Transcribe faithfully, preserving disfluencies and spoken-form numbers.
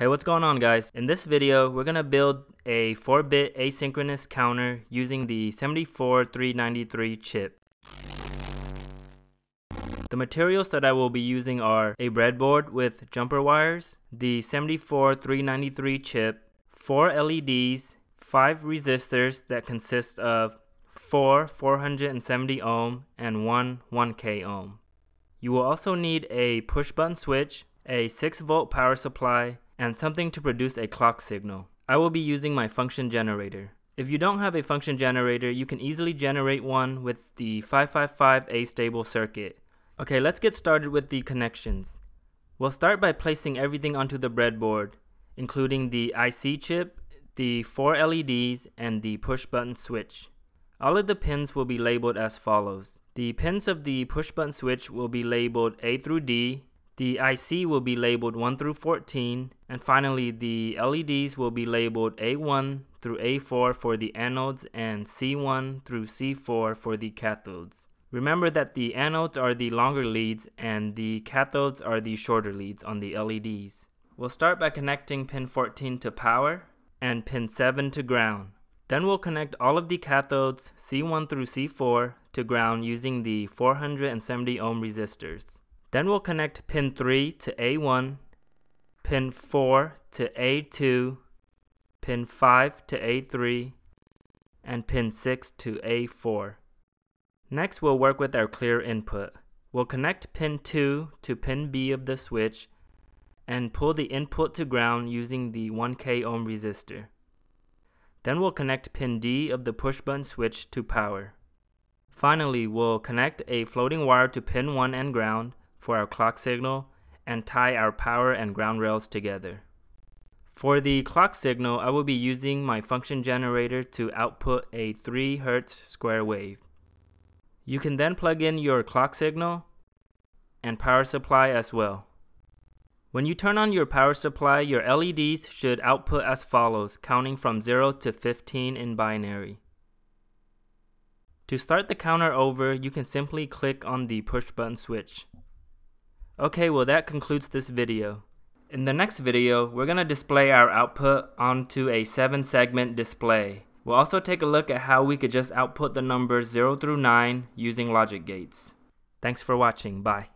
Hey, what's going on, guys? In this video, we're gonna build a four bit asynchronous counter using the seventy-four three ninety-three chip. The materials that I will be using are a breadboard with jumper wires, the seventy-four three ninety-three chip, four L E Ds, five resistors that consist of four four hundred seventy ohm and one one K ohm. You will also need a push button switch, a six volt power supply, and something to produce a clock signal. I will be using my function generator. If you don't have a function generator, you can easily generate one with the five five five A stable circuit. Okay, let's get started with the connections. We'll start by placing everything onto the breadboard, including the I C chip, the four L E Ds, and the push button switch. All of the pins will be labeled as follows. The pins of the push button switch will be labeled A through D, the I C will be labeled one through fourteen, and finally the L E Ds will be labeled A one through A four for the anodes and C one through C four for the cathodes. Remember that the anodes are the longer leads and the cathodes are the shorter leads on the L E Ds. We'll start by connecting pin fourteen to power and pin seven to ground. Then we'll connect all of the cathodes C one through C four to ground using the four hundred seventy ohm resistors. Then we'll connect pin three to A one, pin four to A two, pin five to A three, and pin six to A four. Next, we'll work with our clear input. We'll connect pin two to pin B of the switch and pull the input to ground using the one K ohm resistor. Then we'll connect pin D of the push button switch to power. Finally, we'll connect a floating wire to pin one and ground for our clock signal and tie our power and ground rails together. For the clock signal, I will be using my function generator to output a three hertz square wave. You can then plug in your clock signal and power supply as well. When you turn on your power supply, your L E Ds should output as follows, counting from zero to fifteen in binary. To start the counter over, you can simply click on the push button switch. Okay, well that concludes this video. In the next video, we're going to display our output onto a seven segment display. We'll also take a look at how we could just output the numbers zero through nine using logic gates. Thanks for watching. Bye.